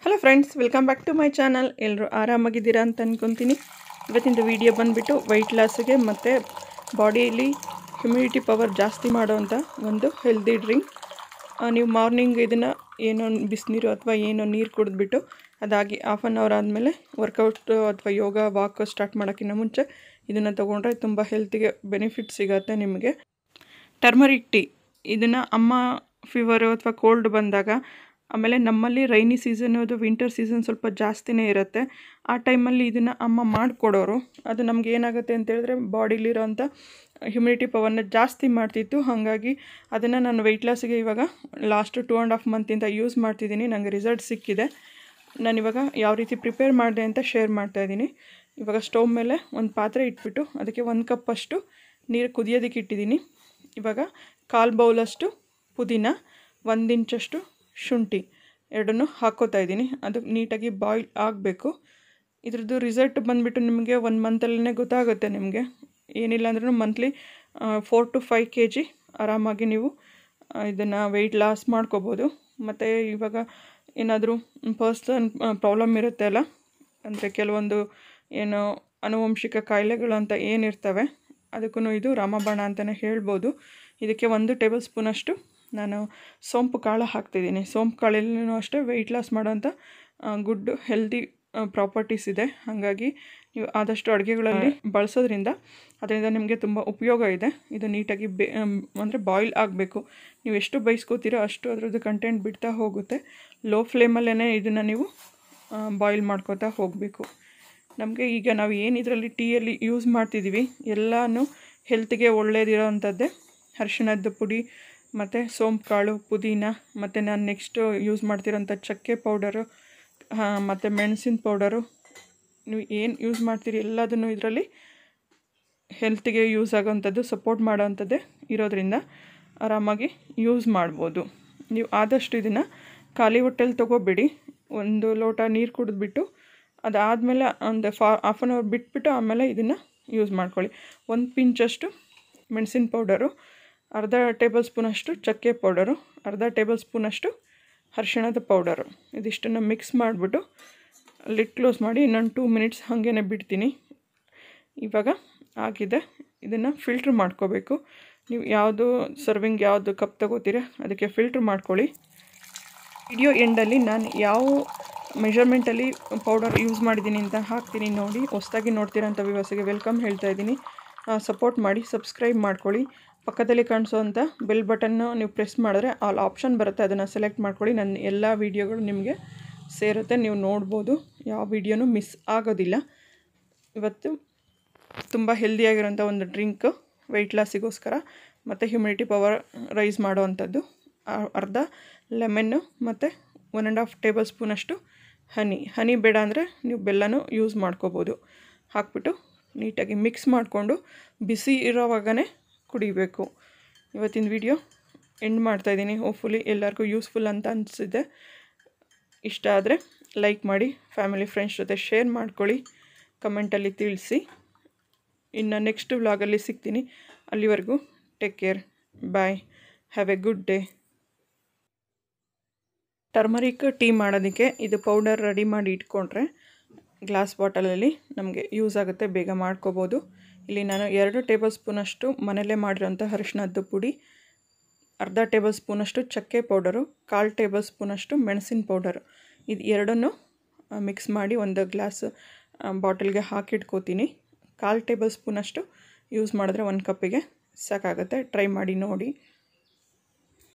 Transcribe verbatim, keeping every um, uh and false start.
Hello friends, welcome back to my channel. ಎಲ್ಲರೂ ಆರಾಮಾಗಿದ್ದೀರಾ ಅಂತ ಅಂದ್ಕೊತೀನಿ. ಇವತ್ತಿನ ವಿಡಿಯೋ ಬಂದುಬಿಟ್ಟು ವೆಯ್ಟ್ ಲಾಸ್ಗೆ ಮತ್ತು ಬಾಡಿಯಲ್ಲಿ ಹ್ಯುಮಿಡಿಟಿ ಪವರ್ ಜಾಸ್ತಿ ಮಾಡೋವಂಥ ಒಂದು ಹೆಲ್ದಿ ಡ್ರಿಂಕ್. ನೀವು ಮಾರ್ನಿಂಗ್ ಇದನ್ನು ಏನೋ ಬಿಸಿನೀರು ಅಥವಾ ಏನೋ ನೀರು ಕುಡಿದ್ಬಿಟ್ಟು ಅದಾಗಿ ಹಾಫ್ ಆನ್ ಅವರ್ ಆದಮೇಲೆ ವರ್ಕೌಟ್ ಅಥವಾ ಯೋಗ ವಾಕ್ ಸ್ಟಾರ್ಟ್ ಮಾಡೋಕ್ಕಿಂತ ಮುಂಚೆ ಇದನ್ನು ತೊಗೊಂಡ್ರೆ ತುಂಬ ಹೆಲ್ತಿಗೆ ಬೆನಿಫಿಟ್ ಸಿಗುತ್ತೆ ನಿಮಗೆ. ಟರ್ಮರಿಕ್ ಟೀ, ಇದನ್ನು ಅಮ್ಮ ಫೀವರು ಅಥವಾ ಕೋಲ್ಡ್ ಬಂದಾಗ, ಆಮೇಲೆ ನಮ್ಮಲ್ಲಿ ರೈನಿ ಸೀಸನ್ ಅದು ವಿಂಟರ್ ಸೀಸನ್ ಸ್ವಲ್ಪ ಜಾಸ್ತಿನೇ ಇರುತ್ತೆ. ಆ ಟೈಮಲ್ಲಿ ಇದನ್ನು ಅಮ್ಮ ಮಾಡಿಕೊಡೋರು. ಅದು ನಮ್ಗೆ ಏನಾಗುತ್ತೆ ಅಂತೇಳಿದ್ರೆ ಬಾಡಿಲಿರೋಂಥ ಹ್ಯುಮಿಡಿಟಿ ಪವರ್ನ ಜಾಸ್ತಿ ಮಾಡ್ತಿತ್ತು. ಹಾಗಾಗಿ ಅದನ್ನು ನಾನು ವೆಯ್ಟ್ ಲಾಸಿಗೆ ಇವಾಗ ಲಾಸ್ಟ್ ಟೂ ಆ್ಯಂಡ್ ಹಾಫ್ ಮಂತಿಂದ ಯೂಸ್ ಮಾಡ್ತಿದ್ದೀನಿ. ನನಗೆ ರಿಸಲ್ಟ್ ಸಿಕ್ಕಿದೆ. ನಾನಿವಾಗ ಯಾವ ರೀತಿ ಪ್ರಿಪೇರ್ ಮಾಡಿದೆ ಅಂತ ಶೇರ್ ಮಾಡ್ತಾಯಿದ್ದೀನಿ. ಇವಾಗ ಸ್ಟವ್ ಮೇಲೆ ಒಂದು ಪಾತ್ರೆ ಇಟ್ಬಿಟ್ಟು ಅದಕ್ಕೆ ಒಂದು ಕಪ್ಪಷ್ಟು ನೀರು ಕುದಿಯೋದಕ್ಕೆ ಇಟ್ಟಿದ್ದೀನಿ. ಇವಾಗ ಕಾಲು ಬೌಲಷ್ಟು ಪುದೀನ, ಒಂದು ಇಂಚಷ್ಟು ಶುಂಠಿ ಎರಡನ್ನೂ ಹಾಕ್ಕೋತಾ ಇದ್ದೀನಿ. ಅದು ನೀಟಾಗಿ ಬಾಯ್ಲ್ ಆಗಬೇಕು. ಇದ್ರದ್ದು ರಿಸಲ್ಟ್ ಬಂದುಬಿಟ್ಟು ನಿಮಗೆ ಒಂದು ಮಂತಲ್ಲೇ ಗೊತ್ತಾಗುತ್ತೆ. ನಿಮಗೆ ಏನಿಲ್ಲ ಅಂದ್ರೂ monthly four to five K G ಆರಾಮಾಗಿ ನೀವು ಇದನ್ನು ವೆಯ್ಟ್ ಲಾಸ್ ಮಾಡ್ಕೋಬೋದು. ಮತ್ತು ಇವಾಗ ಏನಾದರೂ ಪರ್ಸನ್ ಪ್ರಾಬ್ಲಮ್ ಇರುತ್ತೆ ಅಲ್ಲ, ಅಂದರೆ ಕೆಲವೊಂದು ಏನು ಆನುವಂಶಿಕ ಕಾಯಿಲೆಗಳು ಅಂತ ಏನಿರ್ತವೆ, ಅದಕ್ಕೂ ಇದು ರಾಮಬಾಣ ಅಂತಲೇ ಹೇಳ್ಬೋದು. ಇದಕ್ಕೆ ಒಂದು ಟೇಬಲ್ ಸ್ಪೂನಷ್ಟು ನಾನು ಸೋಂಪು ಕಾಳು ಹಾಕ್ತಿದ್ದೀನಿ. ಸೋಂಪು ಕಾಳಲ್ಲೂ ಅಷ್ಟೇ ವೆಯ್ಟ್ ಲಾಸ್ ಮಾಡೋಂಥ ಗುಡ್ ಹೆಲ್ದಿ ಪ್ರಾಪರ್ಟೀಸ್ ಇದೆ. ಹಾಗಾಗಿ ನೀವು ಆದಷ್ಟು ಅಡುಗೆಗಳಲ್ಲಿ ಬಳಸೋದ್ರಿಂದ ಅದರಿಂದ ನಿಮಗೆ ತುಂಬ ಉಪಯೋಗ ಇದೆ. ಇದು ನೀಟಾಗಿ ಬೇ ಅಂದರೆ ಬಾಯ್ಲ್ ಆಗಬೇಕು. ನೀವು ಎಷ್ಟು ಬೇಯಿಸ್ಕೋತೀರೋ ಅಷ್ಟು ಅದರದ್ದು ಕಂಟೆಂಟ್ ಬಿಡ್ತಾ ಹೋಗುತ್ತೆ. ಲೋ ಫ್ಲೇಮಲ್ಲೇ ಇದನ್ನು ನೀವು ಬಾಯ್ಲ್ ಮಾಡ್ಕೋತಾ ಹೋಗಬೇಕು. ನಮಗೆ ಈಗ ನಾವು ಏನು ಇದರಲ್ಲಿ ಟೀಯಲ್ಲಿ ಯೂಸ್ ಮಾಡ್ತಿದ್ದೀವಿ ಎಲ್ಲನೂ ಹೆಲ್ತ್ಗೆ ಒಳ್ಳೆಯದಿರೋ ಅಂಥದ್ದೇ. ಅರಿಶಿಣದ ಪುಡಿ ಮತ್ತು ಸೋಂಪು ಕಾಳು, ಪುದೀನ, ಮತ್ತು ನಾನು ನೆಕ್ಸ್ಟು ಯೂಸ್ ಮಾಡ್ತಿರೋಂಥ ಚಕ್ಕೆ ಪೌಡರು ಮತ್ತು ಮೆಣಸಿನ ಪೌಡರು, ನೀವು ಏನು ಯೂಸ್ ಮಾಡ್ತೀರಿ ಎಲ್ಲದನ್ನು ಇದರಲ್ಲಿ ಹೆಲ್ತಿಗೆ ಯೂಸ್ ಆಗೋವಂಥದ್ದು, ಸಪೋರ್ಟ್ ಮಾಡೋವಂಥದ್ದೇ ಇರೋದ್ರಿಂದ ಆರಾಮಾಗಿ ಯೂಸ್ ಮಾಡ್ಬೋದು. ನೀವು ಆದಷ್ಟು ಇದನ್ನು ಖಾಲಿ ಹೊಟ್ಟೆಲಿ ತೊಗೋಬೇಡಿ. ಒಂದು ಲೋಟ ನೀರು ಕುಡಿದ್ಬಿಟ್ಟು ಅದಾದಮೇಲೆ ಒಂದು ಫಾ ಹಾಫ್ ಆನ್ ಅವರ್ ಬಿಟ್ಬಿಟ್ಟು ಆಮೇಲೆ ಇದನ್ನು ಯೂಸ್ ಮಾಡ್ಕೊಳ್ಳಿ. ಒಂದು ಪಿಂಚಷ್ಟು ಮೆಣಸಿನ ಪೌಡರು, ಅರ್ಧ ಟೇಬಲ್ ಸ್ಪೂನಷ್ಟು ಚಕ್ಕೆ ಪೌಡರು, ಅರ್ಧ ಟೇಬಲ್ ಸ್ಪೂನಷ್ಟು ಅರಿಶಿಣದ ಪೌಡರು, ಇದಿಷ್ಟನ್ನು ಮಿಕ್ಸ್ ಮಾಡಿಬಿಟ್ಟು ಲಿಡ್ ಕ್ಲೋಸ್ ಮಾಡಿ ಇನ್ನೊಂದು ಟೂ ಮಿನಿಟ್ಸ್ ಹಾಗೇ ಬಿಡ್ತೀನಿ. ಇವಾಗ ಆಗಿದೆ. ಇದನ್ನು ಫಿಲ್ಟ್ರ್ ಮಾಡ್ಕೋಬೇಕು. ನೀವು ಯಾವುದು ಸರ್ವಿಂಗ್ ಯಾವುದು ಕಪ್ ತೊಗೋತೀರ ಅದಕ್ಕೆ ಫಿಲ್ಟ್ರ್ ಮಾಡ್ಕೊಳ್ಳಿ. ವಿಡಿಯೋ ಎಂಡಲ್ಲಿ ನಾನು ಯಾವ ಮೆಷರ್ಮೆಂಟಲ್ಲಿ ಪೌಡರ್ ಯೂಸ್ ಮಾಡಿದ್ದೀನಿ ಅಂತ ಹಾಕ್ತೀನಿ ನೋಡಿ. ಹೊಸದಾಗಿ ನೋಡ್ತೀರಂಥ ವ್ಯೂವರ್ಸಿಗೆ ವೆಲ್ಕಮ್ ಹೇಳ್ತಾ ಇದ್ದೀನಿ. ಸಪೋರ್ಟ್ ಮಾಡಿ, ಸಬ್ಸ್ಕ್ರೈಬ್ ಮಾಡ್ಕೊಳ್ಳಿ. ಪಕ್ಕದಲ್ಲಿ ಕಾಣಿಸೋವಂಥ ಬೆಲ್ ಬಟನ್ನು ನೀವು ಪ್ರೆಸ್ ಮಾಡಿದ್ರೆ ಆಲ್ ಆಪ್ಷನ್ ಬರುತ್ತೆ, ಅದನ್ನು ಸೆಲೆಕ್ಟ್ ಮಾಡ್ಕೊಳ್ಳಿ. ನನ್ನ ಎಲ್ಲ ವೀಡಿಯೋಗಳು ನಿಮಗೆ ಸೇರುತ್ತೆ, ನೀವು ನೋಡ್ಬೋದು. ಯಾವ ವೀಡಿಯೋನೂ ಮಿಸ್ ಆಗೋದಿಲ್ಲ. ಇವತ್ತು ತುಂಬ ಹೆಲ್ದಿಯಾಗಿರೋಂಥ ಒಂದು ಡ್ರಿಂಕ್ ವೆಯ್ಟ್ ಲಾಸಿಗೋಸ್ಕರ ಮತ್ತು ಹ್ಯುಮಿಡಿಟಿ ಪವರ್ ರೈಸ್ ಮಾಡೋವಂಥದ್ದು. ಅರ್ಧ ಲೆಮನ್ನು ಮತ್ತು ಒನ್ ಆ್ಯಂಡ್ ಹಾಫ್ ಟೇಬಲ್ ಸ್ಪೂನಷ್ಟು ಹನಿ ಹನಿ ಬೇಡ ಅಂದರೆ ನೀವು ಬೆಲ್ಲನೂ ಯೂಸ್ ಮಾಡ್ಕೋಬೋದು. ಹಾಕ್ಬಿಟ್ಟು ನೀಟಾಗಿ ಮಿಕ್ಸ್ ಮಾಡಿಕೊಂಡು ಬಿಸಿ ಇರೋವಾಗನೇ ಕುಡಿಬೇಕು. ಇವತ್ತಿನ ವಿಡಿಯೋ ಎಂಡ್ ಮಾಡ್ತಾಯಿದ್ದೀನಿ. ಹೋಪ್ಫುಲಿ ಎಲ್ಲರಿಗೂ ಯೂಸ್ಫುಲ್ ಅಂತ ಅನಿಸಿದೆ. ಇಷ್ಟ ಆದರೆ ಲೈಕ್ ಮಾಡಿ, ಫ್ಯಾಮಿಲಿ ಫ್ರೆಂಡ್ಸ್ ಜೊತೆ ಶೇರ್ ಮಾಡ್ಕೊಳ್ಳಿ, ಕಮೆಂಟಲ್ಲಿ ತಿಳಿಸಿ. ಇನ್ನು ನೆಕ್ಸ್ಟ್ ವ್ಲಾಗಲ್ಲಿ ಸಿಗ್ತೀನಿ. ಅಲ್ಲಿವರೆಗೂ take care, bye, have a good day. Turmeric tea ಮಾಡೋದಕ್ಕೆ ಇದು ಪೌಡರ್ ರೆಡಿ ಮಾಡಿ ಇಟ್ಕೊಂಡ್ರೆ ಗ್ಲಾಸ್ ಬಾಟಲಲ್ಲಿ ನಮಗೆ ಯೂಸ್ ಆಗುತ್ತೆ, ಬೇಗ ಮಾಡ್ಕೋಬೋದು. ಇಲ್ಲಿ ನಾನು ಎರಡು ಟೇಬಲ್ ಸ್ಪೂನಷ್ಟು ಮನೆಯಲ್ಲೇ ಮಾಡಿರೋಂಥ ಅರಿಶಿಣದ ಪುಡಿ, ಅರ್ಧ ಟೇಬಲ್ ಸ್ಪೂನಷ್ಟು ಚಕ್ಕೆ ಪೌಡರು, ಕಾಲು ಟೇಬಲ್ ಸ್ಪೂನಷ್ಟು ಮೆಣಸಿನ ಪೌಡರು, ಇದು ಎರಡನ್ನೂ ಮಿಕ್ಸ್ ಮಾಡಿ ಒಂದು ಗ್ಲಾಸ್ ಬಾಟಲ್ಗೆ ಹಾಕಿಟ್ಕೋತೀನಿ. ಕಾಲು ಟೇಬಲ್ ಸ್ಪೂನಷ್ಟು ಯೂಸ್ ಮಾಡಿದ್ರೆ ಒಂದು ಕಪ್ಪಿಗೆ ಸಾಕಾಗುತ್ತೆ. ಟ್ರೈ ಮಾಡಿ ನೋಡಿ.